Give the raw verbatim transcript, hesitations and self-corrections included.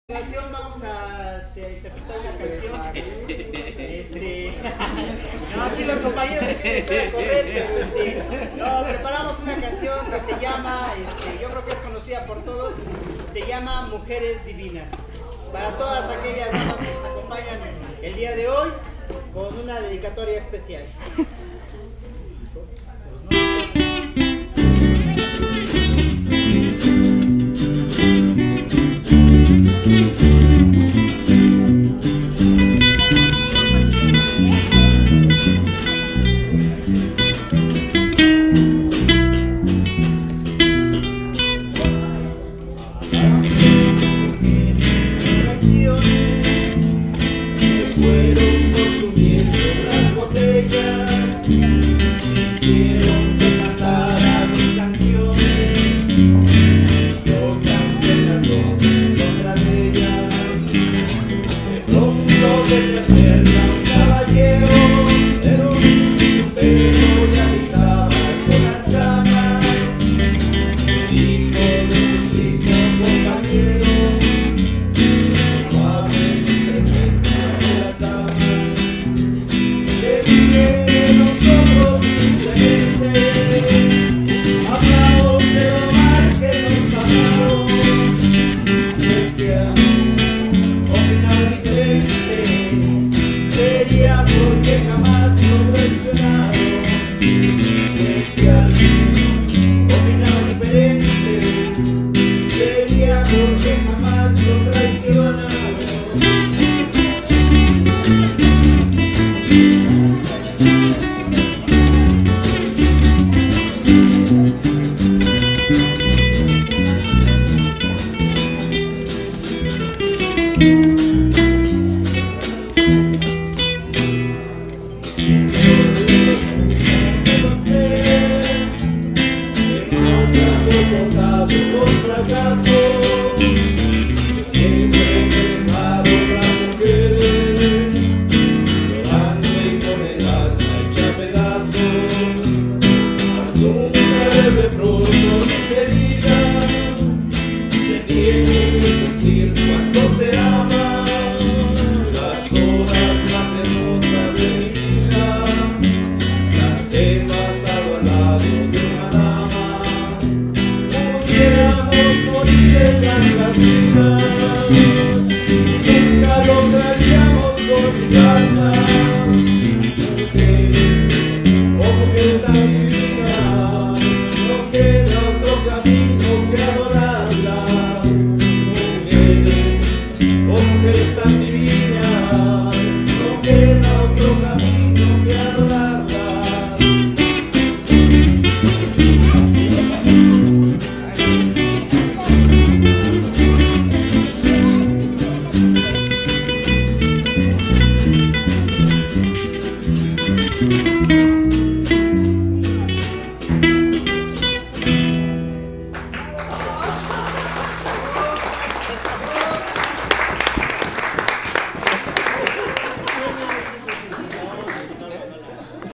Vamos a este, interpretar una canción. Este, no, aquí los compañeros se quieren echar a correr, pero este, no, preparamos una canción que se llama, este, yo creo que es conocida por todos, se llama Mujeres Divinas. Para todas aquellas damas que nos acompañan el día de hoy, con una dedicatoria especial. Fueron consumiendo las botellas, quiero que cantara mis canciones, yo canté las dos en contra de ellas. De pronto que se acerca un caballero, pero su pelo ya estaba con las ganas, me dijo de suplico compañero, no hable en mi presencia. Nosotros simplemente hablamos de lo mal que nos pagaron. Decía, opinaba diferente, sería porque jamás lo traicionaron. Decía, opinaba diferente, sería porque jamás lo traicionaron. Los fracasos siempre se dejaron las mujeres llorando y con el alma hecha pedazos, mas nunca le reprocho mis heridas, se tiene que sufrir cuando se ama las horas más hermosas de mi vida, las he pasado al lado de una dama. Queramos morir en las cantinas, nunca lograríamos olvidarlas. Mujeres, oh mujeres tan divinas, no queda otro camino que adorarlas. Mujeres, oh mujeres tan divinas.